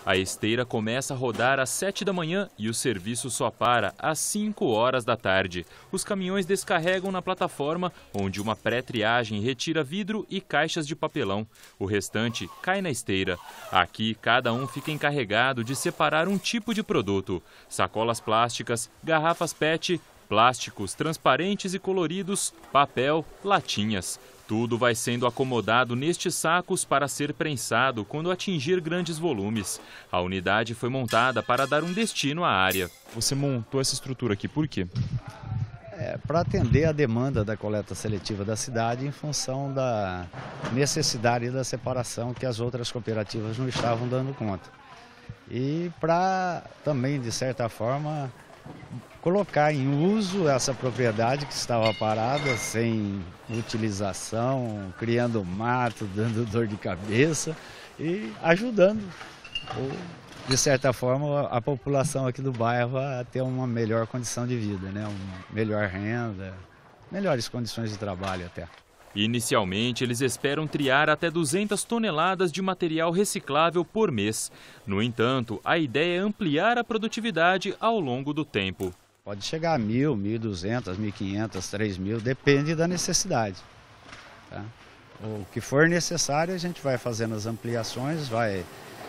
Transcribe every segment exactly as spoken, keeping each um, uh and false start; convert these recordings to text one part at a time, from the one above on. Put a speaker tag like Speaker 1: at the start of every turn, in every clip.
Speaker 1: A esteira começa a rodar às sete da manhã e o serviço só para às cinco horas da tarde. Os caminhões descarregam na plataforma, onde uma pré-triagem retira vidro e caixas de papelão. O restante cai na esteira. Aqui, cada um fica encarregado de separar um tipo de produto: sacolas plásticas, garrafas P E T, plásticos transparentes e coloridos, papel, latinhas. Tudo vai sendo acomodado nestes sacos para ser prensado quando atingir grandes volumes. A unidade foi montada para dar um destino à área. Você montou essa estrutura aqui por quê?
Speaker 2: É, para atender a demanda da coleta seletiva da cidade em função da necessidade da separação que as outras cooperativas não estavam dando conta. E para também, de certa forma, colocar em uso essa propriedade que estava parada, sem utilização, criando mato, dando dor de cabeça e ajudando, de certa forma, a população aqui do bairro a ter uma melhor condição de vida, né? Uma melhor renda, melhores condições de trabalho até.
Speaker 1: Inicialmente, eles esperam triar até duzentas toneladas de material reciclável por mês. No entanto, a ideia é ampliar a produtividade ao longo do tempo.
Speaker 2: Pode chegar a mil, mil e duzentas, mil e quinhentas, três mil, depende da necessidade. Tá? O que for necessário, a gente vai fazendo as ampliações, vai,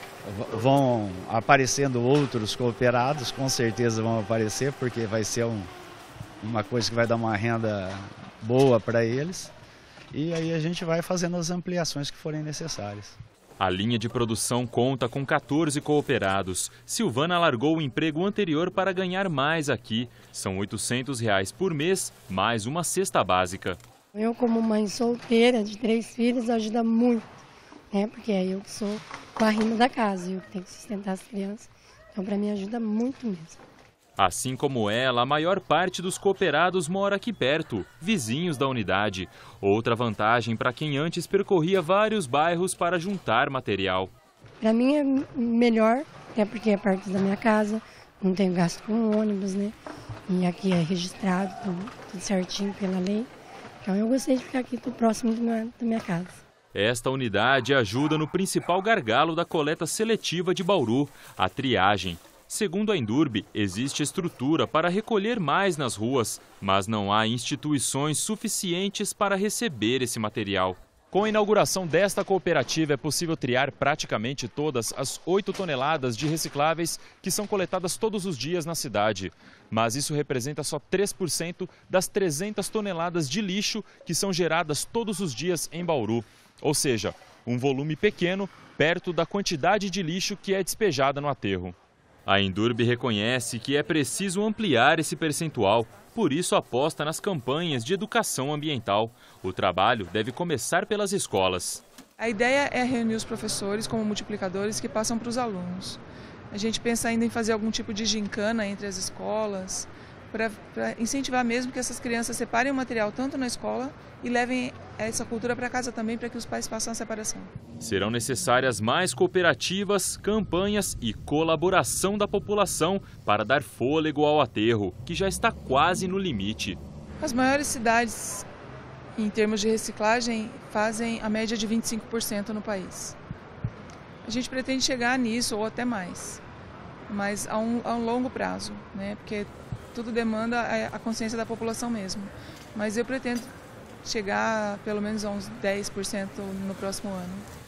Speaker 2: vão aparecendo outros cooperados, com certeza vão aparecer, porque vai ser um, uma coisa que vai dar uma renda boa para eles. E aí a gente vai fazendo as ampliações que forem necessárias.
Speaker 1: A linha de produção conta com quatorze cooperados. Silvana largou o emprego anterior para ganhar mais aqui. São oitocentos reais por mês, mais uma cesta básica.
Speaker 3: Eu, como mãe solteira de três filhos, ajuda muito, né? Porque é eu que sou com a renda da casa, eu que tenho que sustentar as crianças. Então, para mim, ajuda muito mesmo.
Speaker 1: Assim como ela, a maior parte dos cooperados mora aqui perto, vizinhos da unidade. Outra vantagem para quem antes percorria vários bairros para juntar material.
Speaker 3: Para mim é melhor, até porque é perto da minha casa, não tenho gasto com ônibus, né? E aqui é registrado, tudo, tudo certinho pela lei. Então eu gostei de ficar aqui tudo próximo da minha, da minha casa.
Speaker 1: Esta unidade ajuda no principal gargalo da coleta seletiva de Bauru, a triagem. Segundo a Indurb, existe estrutura para recolher mais nas ruas, mas não há instituições suficientes para receber esse material. Com a inauguração desta cooperativa, é possível triar praticamente todas as oito toneladas de recicláveis que são coletadas todos os dias na cidade. Mas isso representa só três por cento das trezentas toneladas de lixo que são geradas todos os dias em Bauru. Ou seja, um volume pequeno perto da quantidade de lixo que é despejada no aterro. A Indurb reconhece que é preciso ampliar esse percentual, por isso aposta nas campanhas de educação ambiental. O trabalho deve começar pelas escolas.
Speaker 4: A ideia é reunir os professores como multiplicadores que passam para os alunos. A gente pensa ainda em fazer algum tipo de gincana entre as escolas, para incentivar mesmo que essas crianças separem o material tanto na escola e levem essa cultura para casa também, para que os pais façam a separação.
Speaker 1: Serão necessárias mais cooperativas, campanhas e colaboração da população para dar fôlego ao aterro, que já está quase no limite.
Speaker 4: As maiores cidades, em termos de reciclagem, fazem a média de vinte e cinco por cento no país. A gente pretende chegar nisso ou até mais, mas a um, a um longo prazo, né? Porque tudo demanda a consciência da população mesmo. Mas eu pretendo chegar pelo menos a uns dez por cento no próximo ano.